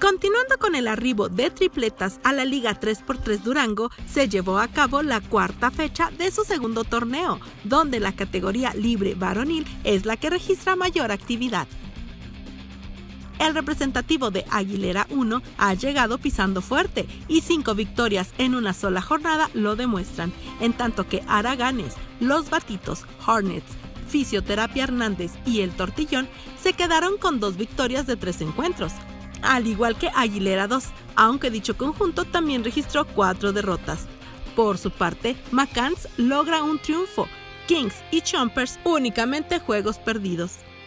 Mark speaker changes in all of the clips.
Speaker 1: Continuando con el arribo de tripletas a la Liga 3x3 Durango, se llevó a cabo la cuarta fecha de su segundo torneo, donde la categoría libre varonil es la que registra mayor actividad. El representativo de Aguilera 1 ha llegado pisando fuerte y 5 victorias en una sola jornada lo demuestran, en tanto que Araganes, Los Batitos, Hornets, Fisioterapia Hernández y El Tortillón se quedaron con 2 victorias de 3 encuentros, al igual que Aguilera 2, aunque dicho conjunto también registró 4 derrotas. Por su parte, McCanns logra un triunfo, Kings y Chompers únicamente juegos perdidos.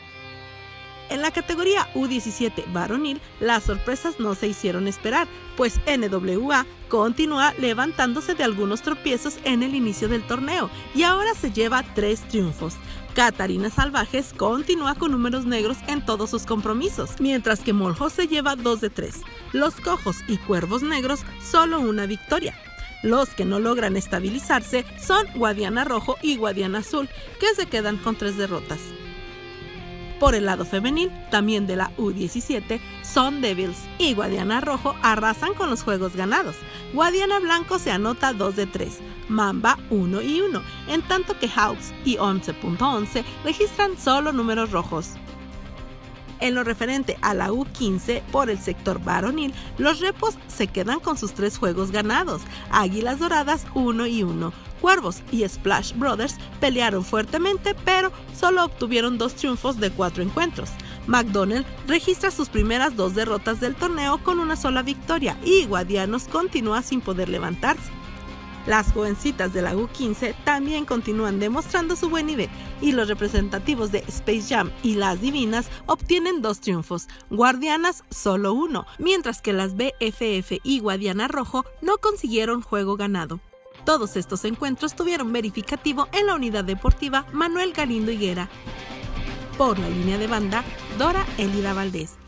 Speaker 1: En la categoría U17 varonil, las sorpresas no se hicieron esperar, pues NWA continúa levantándose de algunos tropiezos en el inicio del torneo y ahora se lleva 3 triunfos. Catarina Salvajes continúa con números negros en todos sus compromisos, mientras que Moljo se lleva 2 de 3. Los Cojos y Cuervos Negros solo una victoria. Los que no logran estabilizarse son Guadiana Rojo y Guadiana Azul, que se quedan con 3 derrotas. Por el lado femenil, también de la U17, Sun Devils y Guadiana Rojo arrasan con los juegos ganados. Guadiana Blanco se anota 2 de 3, Mamba 1 y 1, en tanto que Hawks y 11.11 registran solo números rojos. En lo referente a la U15, por el sector varonil, los repos se quedan con sus 3 juegos ganados, Águilas Doradas 1 y 1. Cuervos y Splash Brothers pelearon fuertemente, pero solo obtuvieron 2 triunfos de 4 encuentros. McDonald registra sus primeras 2 derrotas del torneo con una sola victoria y Guadianos continúa sin poder levantarse. Las jovencitas de la U15 también continúan demostrando su buen nivel y los representativos de Space Jam y las Divinas obtienen 2 triunfos, Guardianas solo 1, mientras que las BFF y Guadiana Rojo no consiguieron juego ganado. Todos estos encuentros tuvieron verificativo en la unidad deportiva Manuel Galindo Higuera. Por la línea de banda, Dora Elida Valdés.